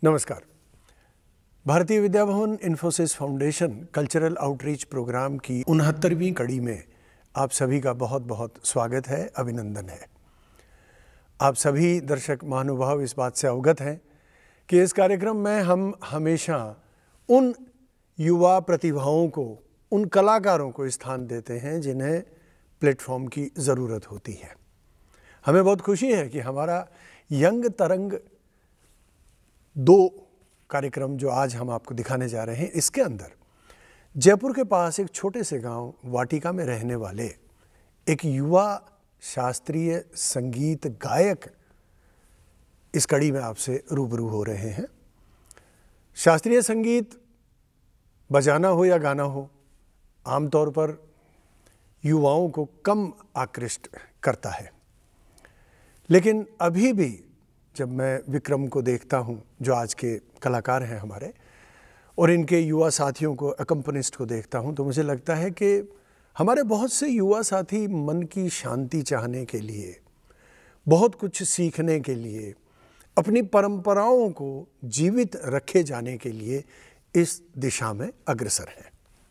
नमस्कार। Bharatiya Vidya Bhavan Infosys foundation cultural outreach programme की 69वीं कड़ी में आप सभी का बहुत बहुत स्वागत है, अभिनंदन है। आप सभी दर्शक महानुभाव इस बात से अवगत हैं कि इस कार्यक्रम में हम हमेशा उन युवा प्रतिभाओं को, उन कलाकारों को स्थान देते हैं जिन्हें प्लेटफॉर्म की ज़रूरत होती है। हमें बहुत खुशी है कि हमारा यंग तरंग 2 कार्यक्रम जो आज हम आपको दिखाने जा रहे हैं, इसके अंदर जयपुर के पास एक छोटे से गांव वाटिका में रहने वाले एक युवा शास्त्रीय संगीत गायक इस कड़ी में आपसे रूबरू हो रहे हैं। शास्त्रीय संगीत बजाना हो या गाना हो, आमतौर पर युवाओं को कम आकृष्ट करता है, लेकिन अभी भी जब मैं विक्रम को देखता हूं, जो आज के कलाकार हैं हमारे, और इनके युवा साथियों को, अकम्पनिस्ट को देखता हूं, तो मुझे लगता है कि हमारे बहुत से युवा साथी मन की शांति चाहने के लिए, बहुत कुछ सीखने के लिए, अपनी परंपराओं को जीवित रखे जाने के लिए इस दिशा में अग्रसर हैं।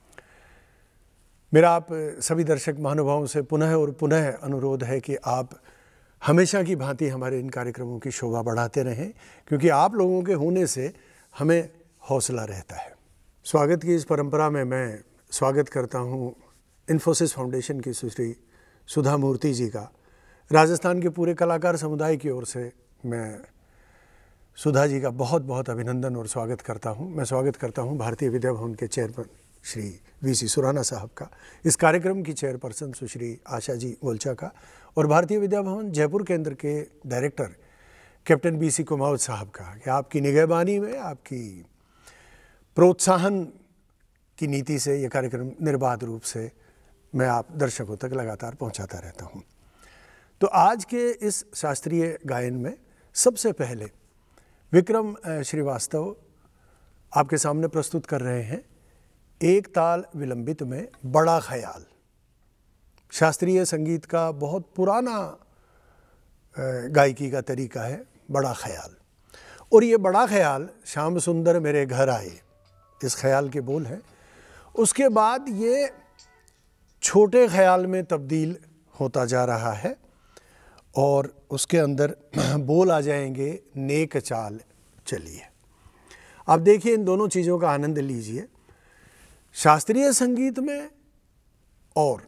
मेरा आप सभी दर्शक महानुभावों से पुनः और पुनः अनुरोध है कि आप हमेशा की भांति हमारे इन कार्यक्रमों की शोभा बढ़ाते रहें, क्योंकि आप लोगों के होने से हमें हौसला रहता है। स्वागत की इस परंपरा में मैं स्वागत करता हूं इन्फोसिस फाउंडेशन की सुश्री सुधा मूर्ति जी का। राजस्थान के पूरे कलाकार समुदाय की ओर से मैं सुधा जी का बहुत बहुत अभिनंदन और स्वागत करता हूं। मैं स्वागत करता हूं भारतीय विद्या भवन के चेयरमैन श्री वी.सी. सुराना साहब का, इस कार्यक्रम की चेयरपर्सन सुश्री आशा जी गोलचा का, और भारतीय विद्या भवन जयपुर केंद्र के डायरेक्टर कैप्टन बी.सी. कुमावत साहब का, कि आपकी निगहबानी में, आपकी प्रोत्साहन की नीति से ये कार्यक्रम निर्बाध रूप से मैं आप दर्शकों तक लगातार पहुंचाता रहता हूं। तो आज के इस शास्त्रीय गायन में सबसे पहले विक्रम श्रीवास्तव आपके सामने प्रस्तुत कर रहे हैं एक ताल विलंबित में बड़ा ख्याल। शास्त्रीय संगीत का बहुत पुराना गायकी का तरीका है बड़ा ख्याल, और ये बड़ा ख्याल श्याम सुंदर मेरे घर आए, इस ख्याल के बोल हैं। उसके बाद ये छोटे ख्याल में तब्दील होता जा रहा है और उसके अंदर बोल आ जाएंगे नेक चाल चलिए। आप देखिए, इन दोनों चीज़ों का आनंद लीजिए। शास्त्रीय संगीत में और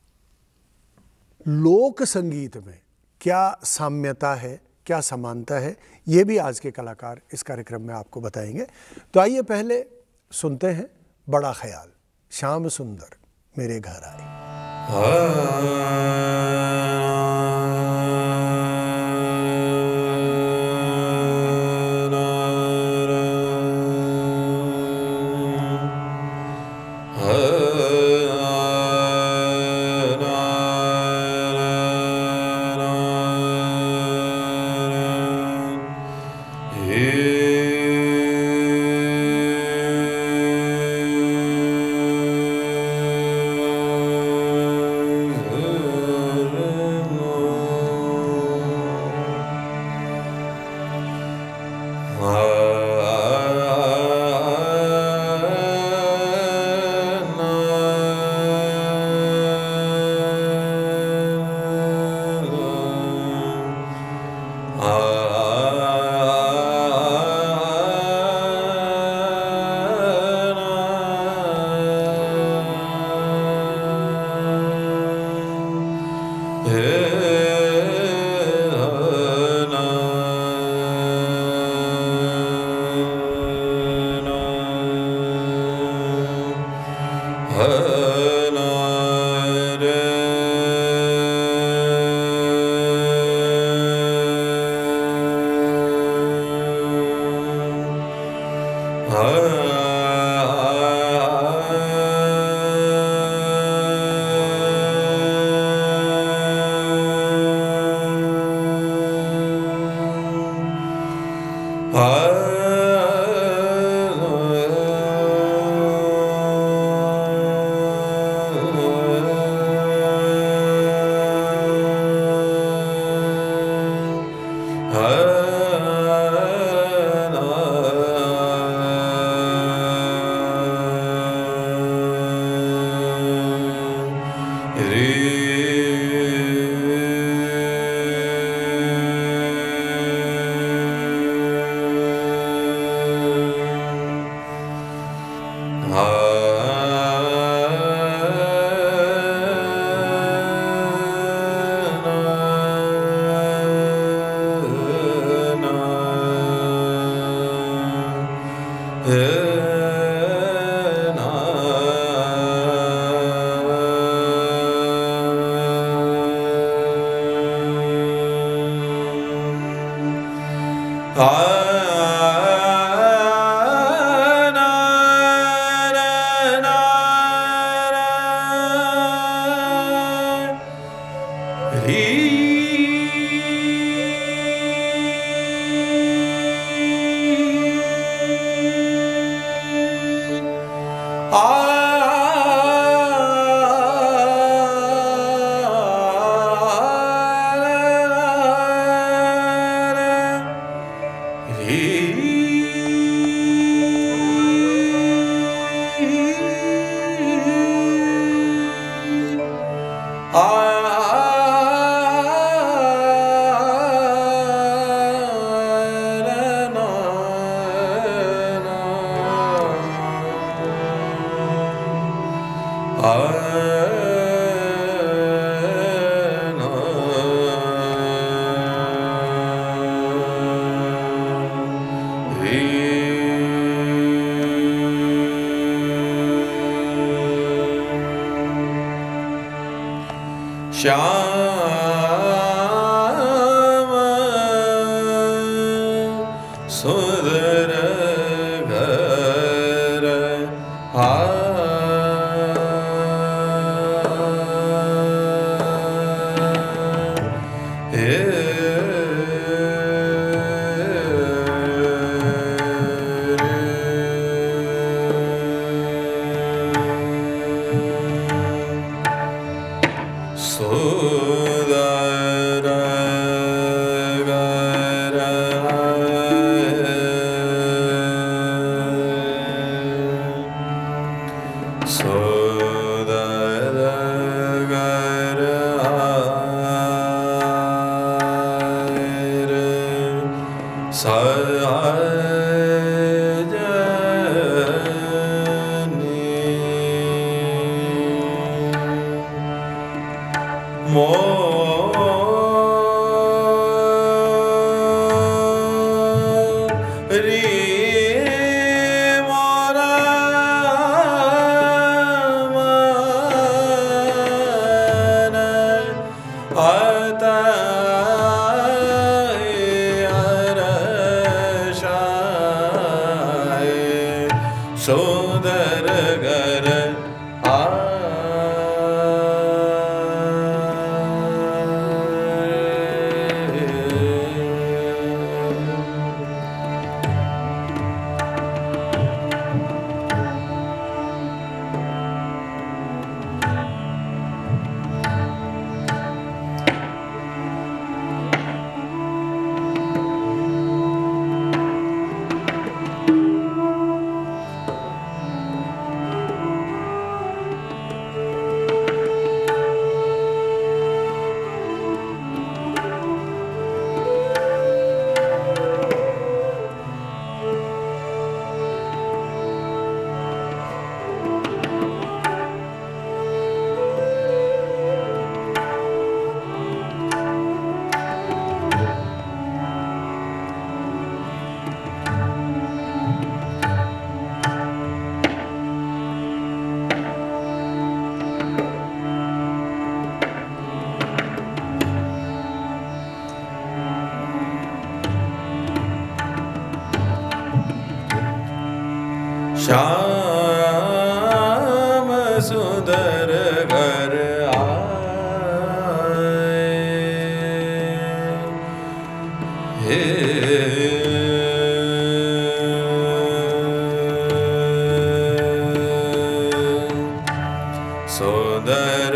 लोक संगीत में क्या साम्यता है, क्या समानता है, ये भी आज के कलाकार इस कार्यक्रम में आपको बताएंगे। तो आइए पहले सुनते हैं बड़ा ख्याल, श्याम सुंदर मेरे घर आए। श्याम सुंदर घर आए, सुंदर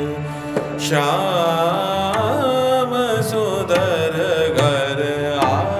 श्याम सुंदर घर आए।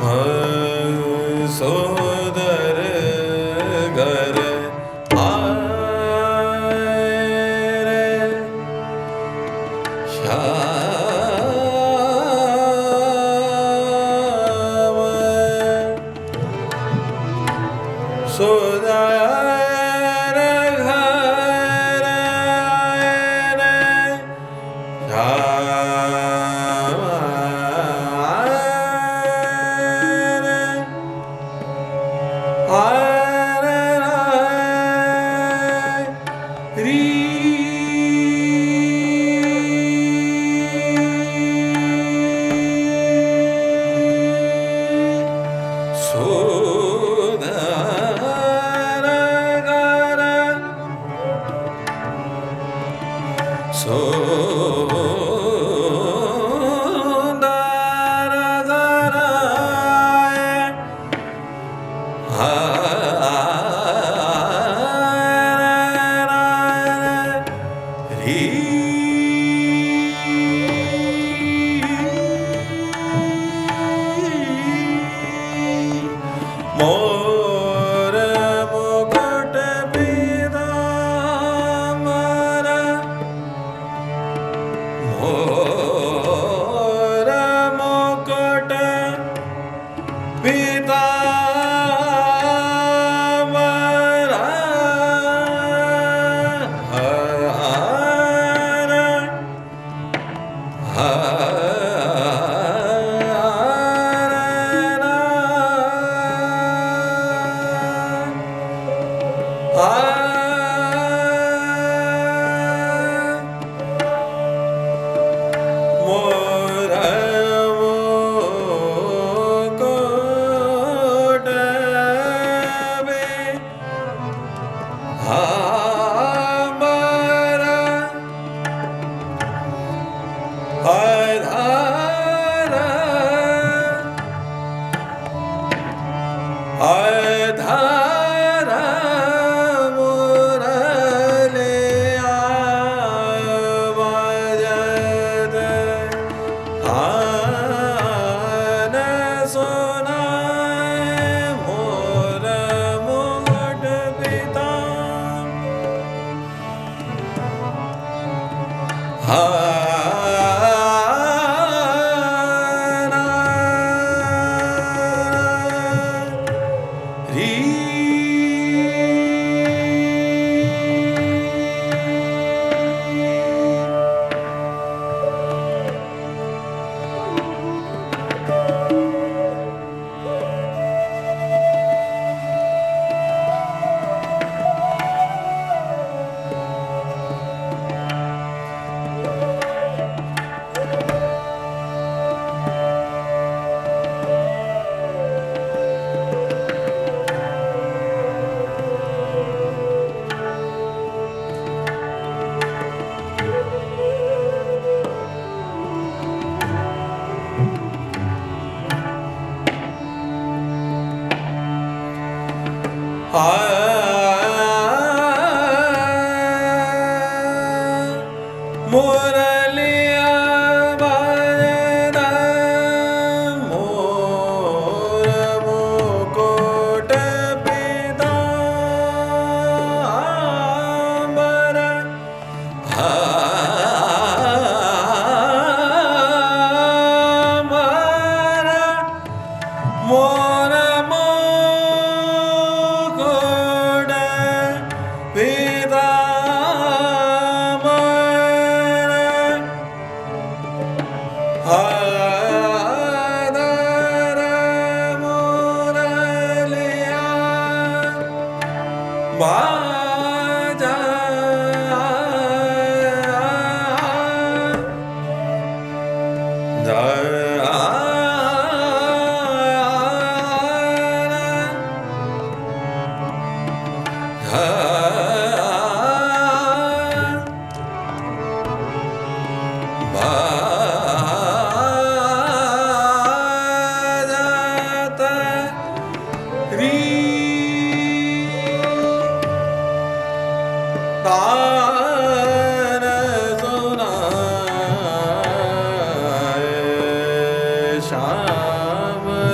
सोदर गर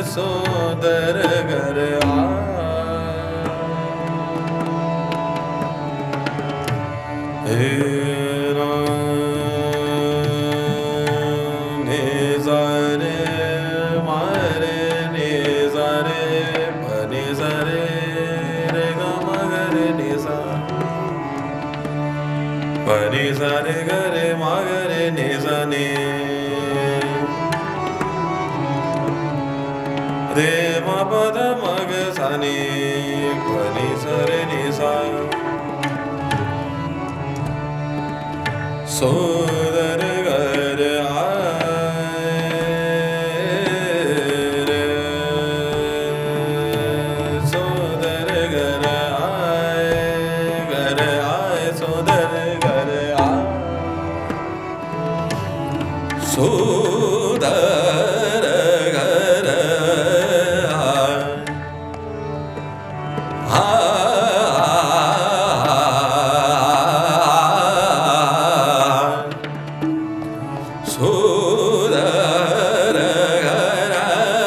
सोदर घर Pani sa re ga re ma ga re ni sa ni re ma pa da ma ga sa ni pani sa re ni sa so da re ga re re so da re ga re so da re Sudar gara Sudar gara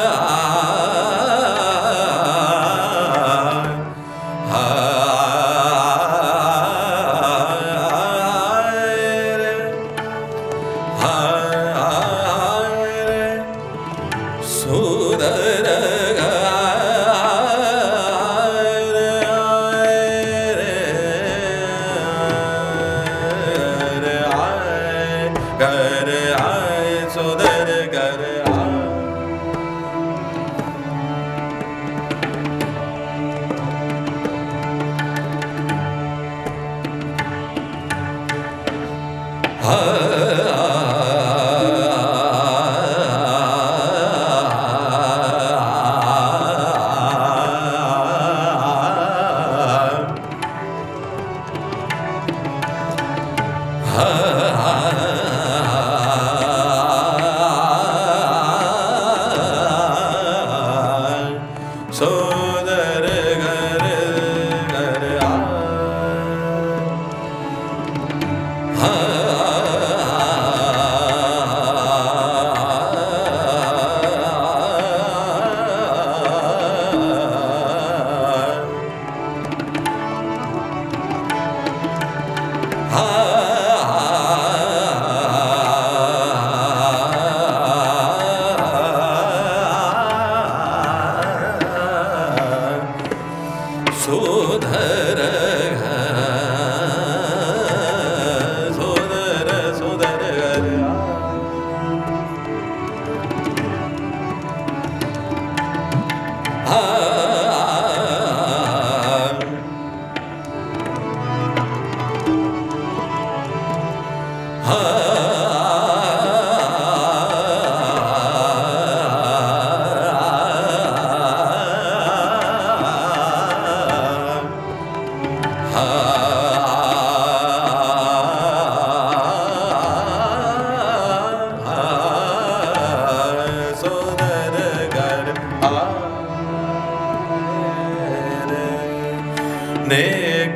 नेक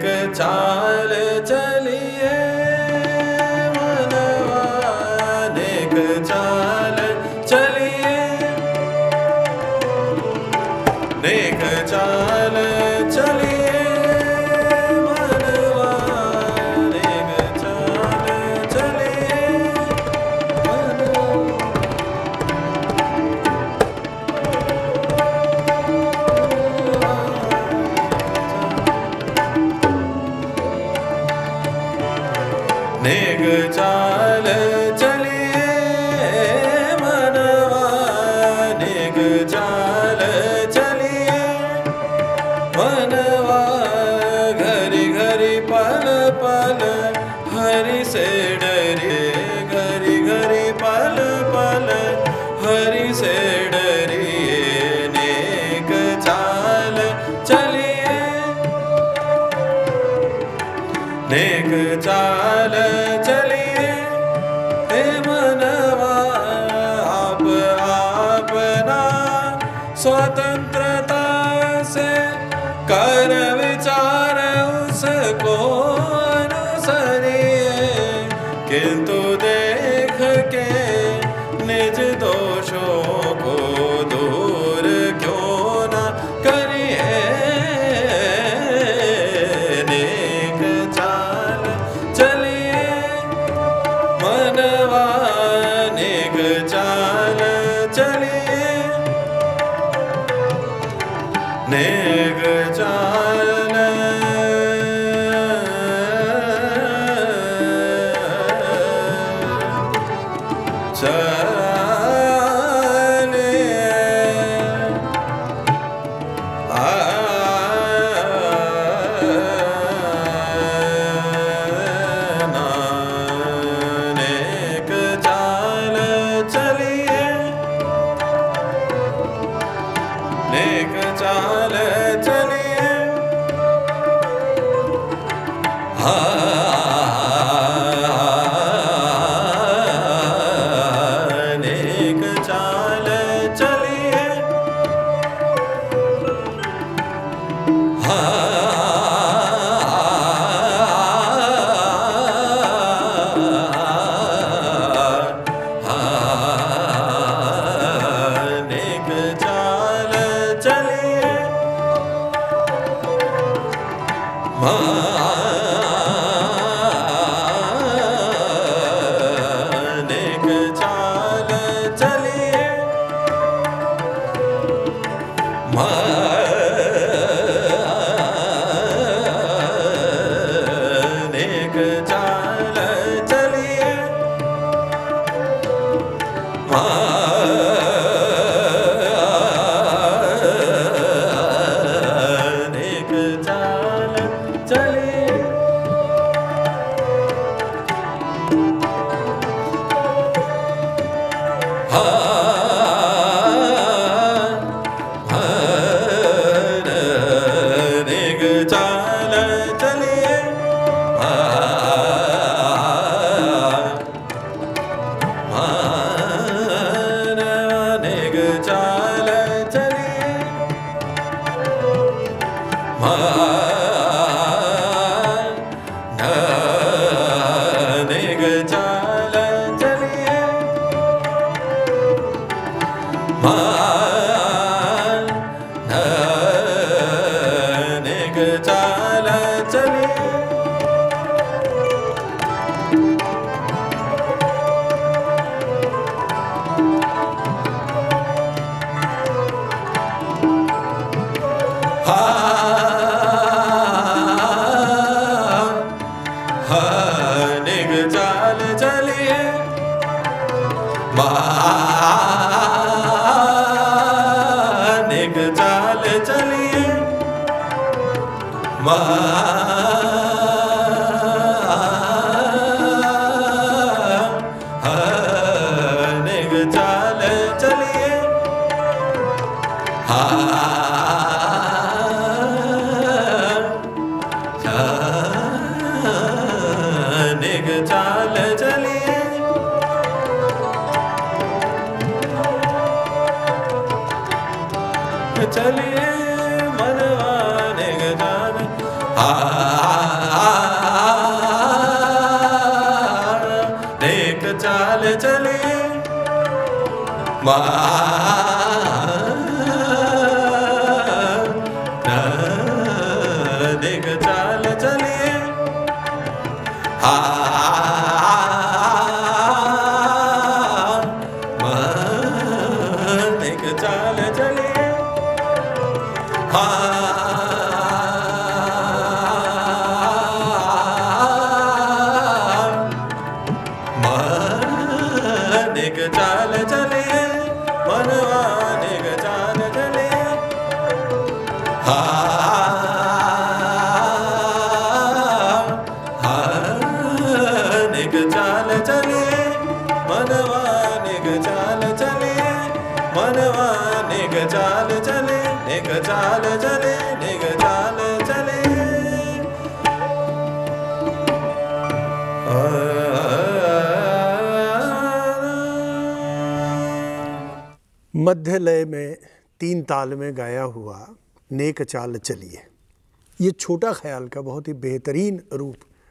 चाल चलिए मनवा नेक चाल चलिए नेक चाल चलिए मनवा नेक चाल चलिए नेक चाल चलिए मनवा नेक चाल चलिए मनवा घरी घरी पल पल हरि से डरिए घरी घरी पल पल हरि से डरिए नेक चाल चलिए नेक चाल चलिए हे मनवा आप अपना स्वतंत्रता से कर विचार उसको अनुसरिए किंतु देख के निज दोषों को दूर नेक चाल मध्य लय में 3 ताल में गाया हुआ नेक चाल चलिए, ये छोटा ख्याल का बहुत ही बेहतरीन रूप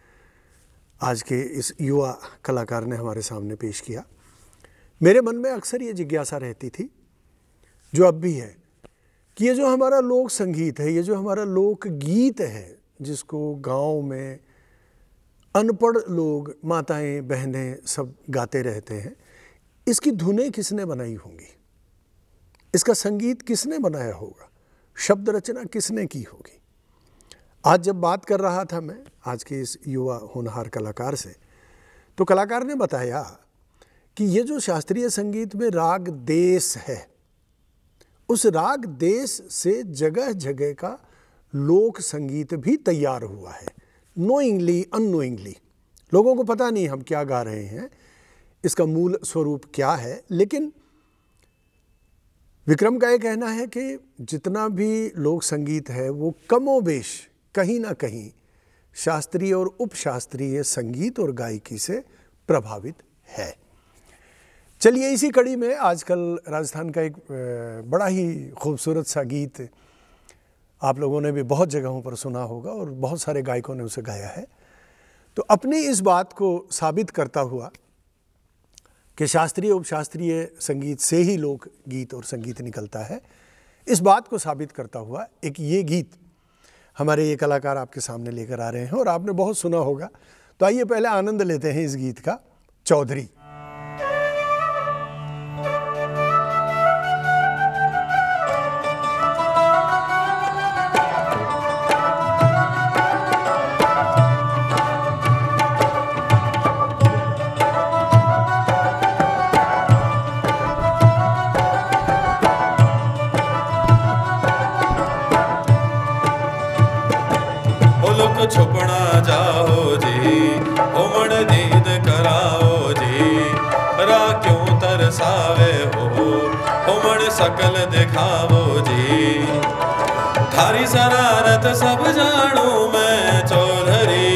आज के इस युवा कलाकार ने हमारे सामने पेश किया। मेरे मन में अक्सर ये जिज्ञासा रहती थी, जो अब भी है, कि ये जो हमारा लोक संगीत है, ये जो हमारा लोक गीत है, जिसको गांव में अनपढ़ लोग, माताएं, बहनें सब गाते रहते हैं, इसकी धुनें किसने बनाई होंगी, इसका संगीत किसने बनाया होगा, शब्द रचना किसने की होगी। आज जब बात कर रहा था मैं आज के इस युवा होनहार कलाकार से, तो कलाकार ने बताया कि ये जो शास्त्रीय संगीत में राग देश है, उस राग देश से जगह जगह का लोक संगीत भी तैयार हुआ है। नोइंगली अननोइंगली, लोगों को पता नहीं हम क्या गा रहे हैं, इसका मूल स्वरूप क्या है, लेकिन विक्रम का ये कहना है कि जितना भी लोक संगीत है वो कमोबेश कहीं ना कहीं शास्त्रीय और उपशास्त्रीय संगीत और गायकी से प्रभावित है। चलिए इसी कड़ी में आजकल राजस्थान का एक बड़ा ही खूबसूरत सा गीत आप लोगों ने भी बहुत जगहों पर सुना होगा और बहुत सारे गायकों ने उसे गाया है। तो अपनी इस बात को साबित करता हुआ कि शास्त्रीय उपशास्त्रीय संगीत से ही लोक गीत और संगीत निकलता है, इस बात को साबित करता हुआ एक ये गीत हमारे ये कलाकार आपके सामने लेकर आ रहे हैं और आपने बहुत सुना होगा। तो आइए पहले आनंद लेते हैं इस गीत का। चौधरी। छुपना जाओ जी, उमड़ दीद कराओ जी, रा क्यों तरसावे हो, उमड़ सकल दिखाओ जी। थारी शरारत सब जानू मैं चौधरी,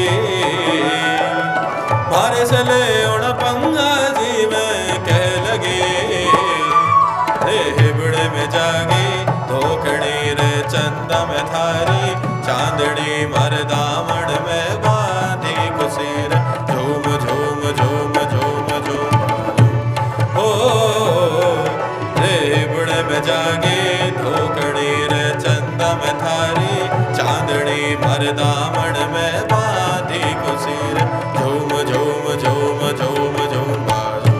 मारे से ले उड़ पंगा जी मैं कह लगी। रे हिबड़े में जागी धोकड़ी रे चंदा में थारी, चांदनी मरदामण में बांधी कुसीर, झूम झूम झूम झूम झूम हो रे बुढ़े में जागे धोकड़ी रे चंदा में थारी, चांदनी मरदामण में बांधी कुसीर, झूम झूम झूम झूम झूम बाजू।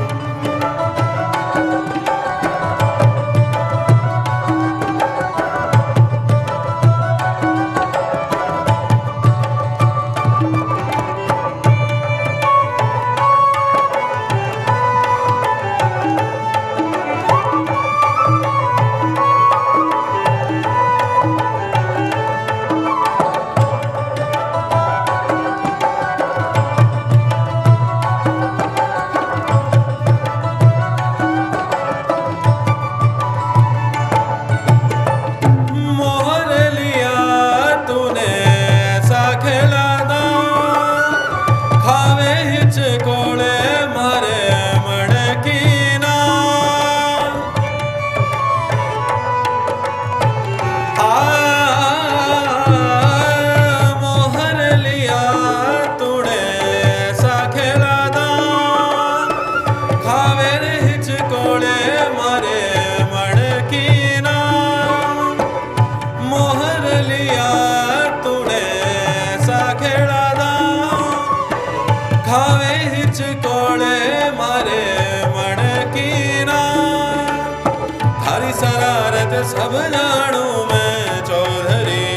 सब जानू मैं चौधरी,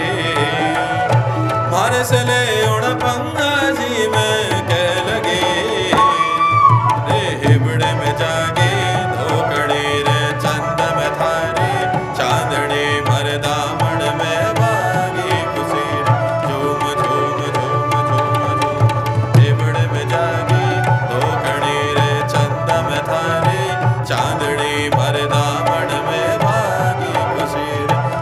मारे से ले उड़ पंगा जी मैं कह लगी। रे हिबड़े में जागे धोकड़ी रे चंद में थारी, चांदनी मरदामण में बागी कुसीर, झूम झूम झूम झूम झूम। हिबड़े में जागे धोकड़ी रे चंद में थारी, चांदनी मरदामण में बागी कुसीर,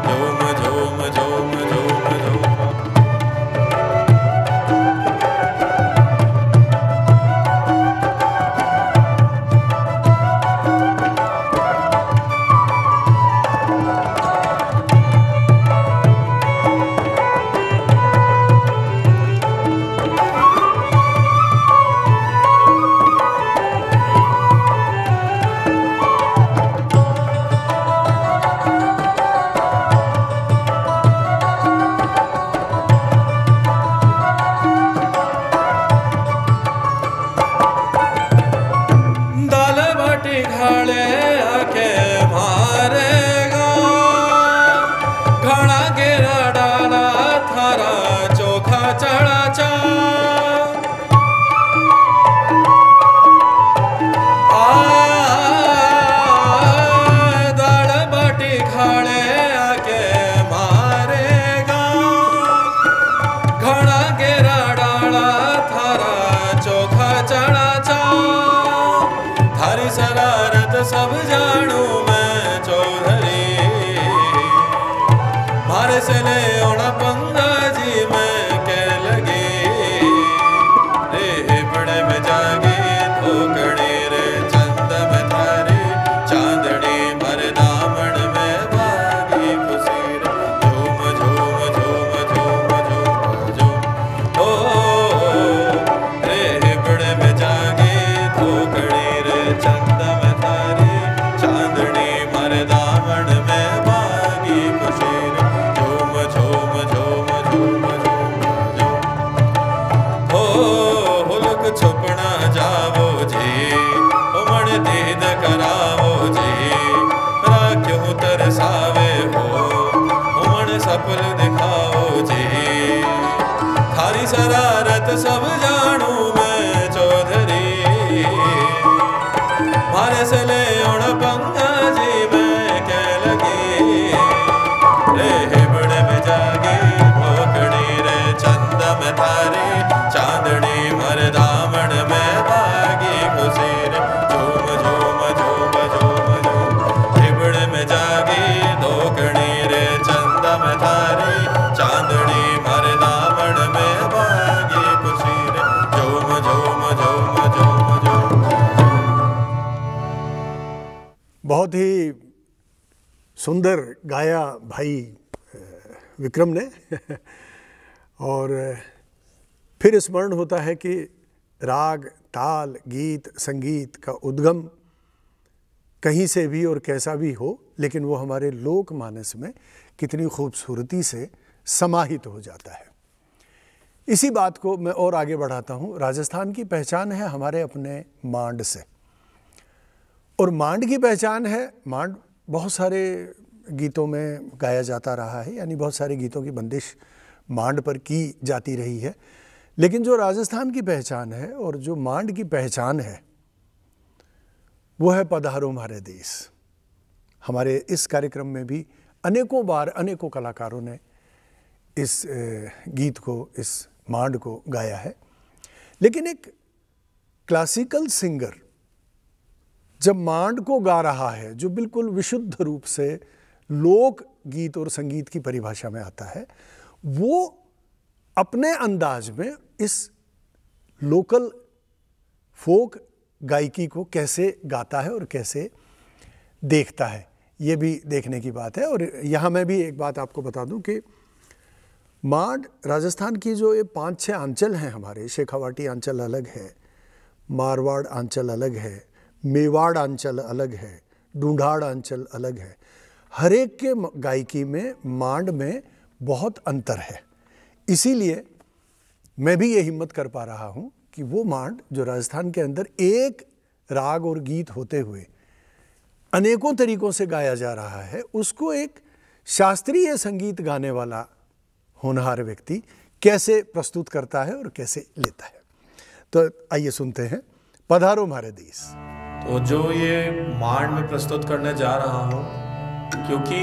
मारे से ले ओना पंगा जी मैं कह लगे रे हिबड़े में जागे धोकड़े रे चंद में थारे चांदनी मर दामन में भागी खुशी रे झूम झूम झूम झूम झूम झूम ओ रे हिबड़े में जागे धोकड़े रे चंद में थारे चांदनी मर दामन में भागी खुशी रे झूम झूम झूम झूम झूम झूम ओ हुलक छुपना जावो जी उमड़ दीद करावो जी राख्यों तरसावे हो उमड़ सफल दिखाओ जी थारी शरारत सब जानू मैं चौधरी मारे से ले उड़ पंगा जी मैं कह लगी रे हिबड़े में जागे भोकड़ी रे चंद में थारे चांदनी मर दामन में भागी खुशी रे झूम झूम झूम झूम झूम हिबड़े में जागे धोकड़ी रे चंद में थारे चांदनी मर दामन में भागी खुशी रे झूम झूम झूम झूम झूम बहुत ही सुंदर गाया भाई विक्रम ने और फिर स्मरण होता है कि राग, ताल, गीत, संगीत का उद्गम कहीं से भी और कैसा भी हो, लेकिन वो हमारे लोकमानस में कितनी खूबसूरती से समाहित हो जाता है। इसी बात को मैं और आगे बढ़ाता हूँ। राजस्थान की पहचान है हमारे अपने मांड से, और मांड की पहचान है, मांड बहुत सारे गीतों में गाया जाता रहा है, यानी बहुत सारे गीतों की बंदिश मांड पर की जाती रही है। लेकिन जो राजस्थान की पहचान है और जो मांड की पहचान है वो है पधारो म्हारे देश। हमारे इस कार्यक्रम में भी अनेकों बार अनेकों कलाकारों ने इस गीत को, इस मांड को गाया है। लेकिन एक क्लासिकल सिंगर जब मांड को गा रहा है, जो बिल्कुल विशुद्ध रूप से लोक गीत और संगीत की परिभाषा में आता है, वो अपने अंदाज में इस लोकल फोक गायकी को कैसे गाता है और कैसे देखता है, ये भी देखने की बात है। और यहाँ मैं भी एक बात आपको बता दूं कि मांड राजस्थान की जो ये 5-6 आंचल हैं हमारे, शेखावाटी आंचल अलग है, मारवाड़ आंचल अलग है, मेवाड़ आंचल अलग है, ढूंढाड़ आंचल अलग है। हर एक के गायकी में, मांड में बहुत अंतर है। इसीलिए मैं भी ये हिम्मत कर पा रहा हूँ कि वो मांड जो राजस्थान के अंदर एक राग और गीत होते हुए अनेकों तरीकों से गाया जा रहा है, उसको एक शास्त्रीय संगीत गाने वाला होनहार व्यक्ति कैसे प्रस्तुत करता है और कैसे लेता है। तो आइए सुनते हैं पधारो म्हारे देश। तो जो ये मांड में प्रस्तुत करने जा रहा हूँ, क्योंकि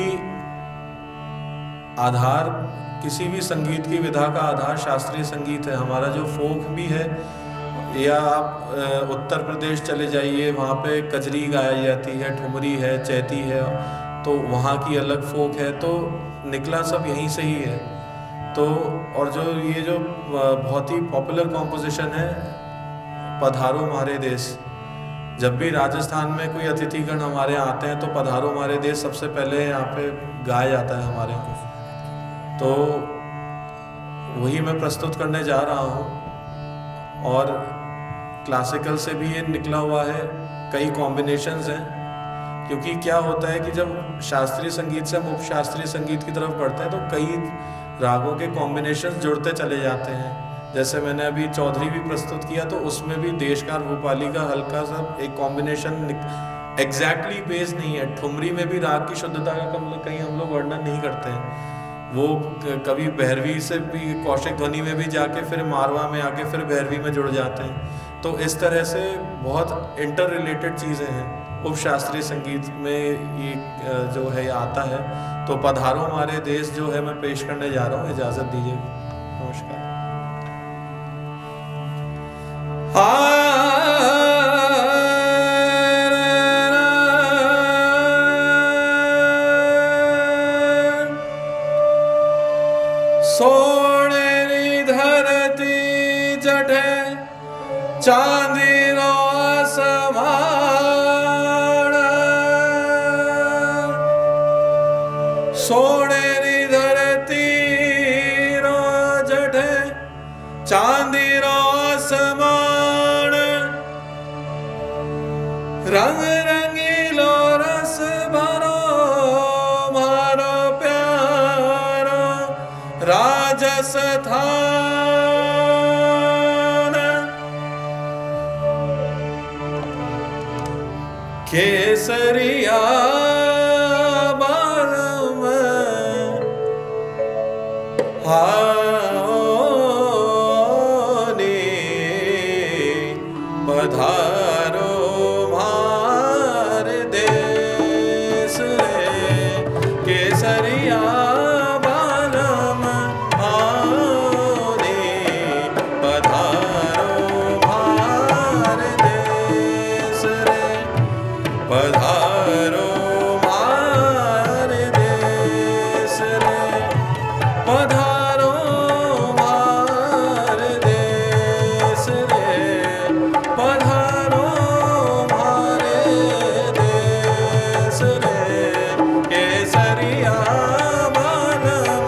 आधार किसी भी संगीत की विधा का आधार शास्त्रीय संगीत है। हमारा जो फोक भी है, या आप उत्तर प्रदेश चले जाइए, वहाँ पे कजरी गाई जाती है, ठुमरी है, चैती है, तो वहाँ की अलग फोक है। तो निकला सब यहीं से ही है। तो और जो ये जो बहुत ही पॉपुलर कॉम्पोजिशन है, पधारो म्हारे देश, जब भी राजस्थान में कोई अतिथिगण हमारे आते हैं तो पधारो म्हारे देश सबसे पहले यहाँ पे गाया जाता है हमारे यहाँ। तो वही मैं प्रस्तुत करने जा रहा हूँ। और क्लासिकल से भी ये निकला हुआ है, कई कॉम्बिनेशंस हैं। क्योंकि क्या होता है कि जब शास्त्रीय संगीत से हम उपशास्त्रीय संगीत की तरफ बढ़ते हैं तो कई रागों के कॉम्बिनेशंस जुड़ते चले जाते हैं। जैसे मैंने अभी चौधरी भी प्रस्तुत किया, तो उसमें भी देशकार भोपाली का हल्का सा एक कॉम्बिनेशन एग्जैक्टली बेस नहीं है। ठुमरी में भी राग की शुद्धता का कहीं हम लोग वर्णन नहीं करते हैं। वो कभी भैरवी से भी कौशिक ध्वनि में भी जाके फिर मारवा में आके फिर भैरवी में जुड़ जाते हैं। तो इस तरह से बहुत इंटर रिलेटेड चीज़ें हैं। उपशास्त्रीय संगीत में ये जो है आता है। तो पधारो म्हारे देश जो है मैं पेश करने जा रहा हूँ, इजाज़त दीजिए। नमस्कार। सोनेरी धरती जठे चांदीनो आसमान सोनेरी धरती रो जठे चांदीनो आसमान रंग रंगीलो रस भरो मारो प्यारो राजस्थान केसरिया बालम हाने पधारो मारे देश रे केसरिया बालम हाने पधारो मारे देश रे पधारो मारे देश रे पधारो मारे देश रे पधारो मारे देश रे केसरिया बालम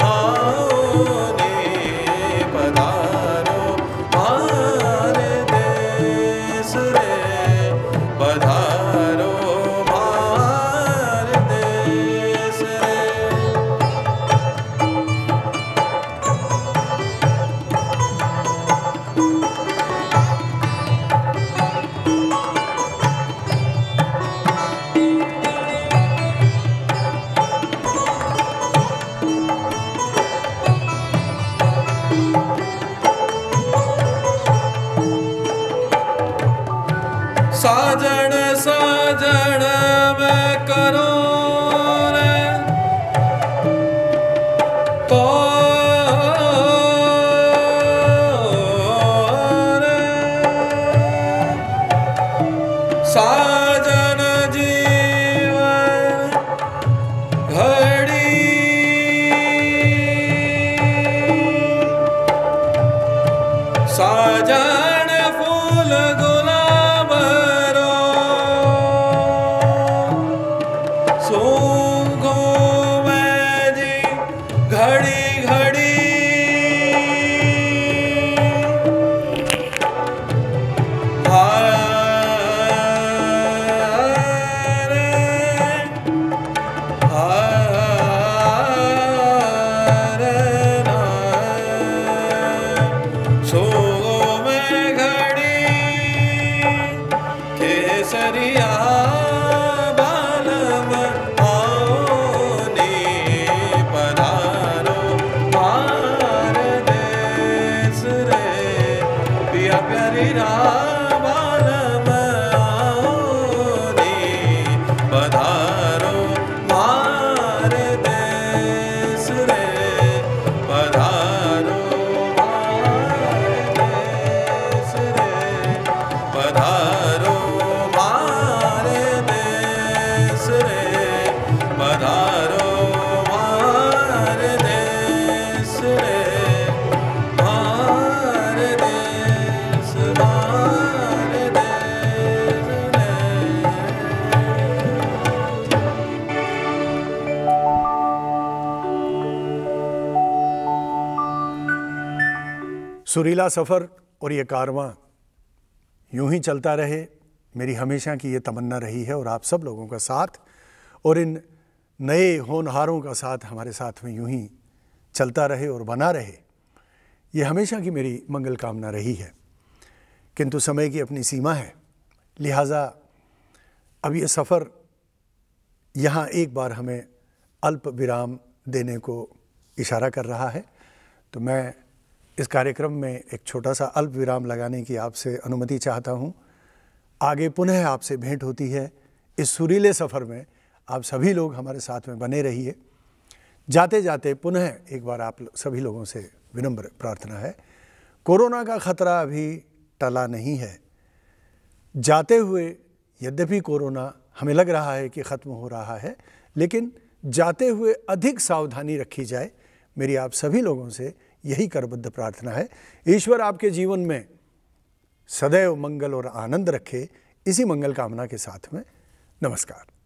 आओने पधारो मारे देश रे पधारो मारे देश रे साजन साजन मैं करो रे तो रे साजन जीवन घड़ी साजन फूल गुलाब सूंघों में जी घड़ी घड़ी हारे हारे ना सूंघों में घड़ी केसरिया बालम आओने पधारो मारे देश रे पिया प्यारी बालम आओने पधारो मारे देश रे पधारो मारे देश रे पधारो मारे देश रे पधारो मारे देश रे मारे देश मारे देश रे सुरीला सफ़र और ये कारवां यूं ही चलता रहे, मेरी हमेशा की ये तमन्ना रही है। और आप सब लोगों का साथ और इन नए होनहारों का साथ हमारे साथ में यूं ही चलता रहे और बना रहे, ये हमेशा की मेरी मंगल कामना रही है। किंतु समय की अपनी सीमा है, लिहाजा अब ये सफ़र यहाँ एक बार हमें अल्प विराम देने को इशारा कर रहा है। तो मैं इस कार्यक्रम में एक छोटा सा अल्प विराम लगाने की आपसे अनुमति चाहता हूँ। आगे पुनः आपसे भेंट होती है इस सुरीले सफ़र में। आप सभी लोग हमारे साथ में बने रहिए। जाते जाते पुनः एक बार आप सभी लोगों से विनम्र प्रार्थना है, कोरोना का ख़तरा अभी टला नहीं है। जाते हुए यद्यपि कोरोना हमें लग रहा है कि ख़त्म हो रहा है, लेकिन जाते हुए अधिक सावधानी रखी जाए, मेरी आप सभी लोगों से यही करबद्ध प्रार्थना है। ईश्वर आपके जीवन में सदैव मंगल और आनंद रखे। इसी मंगल कामना के साथ में नमस्कार।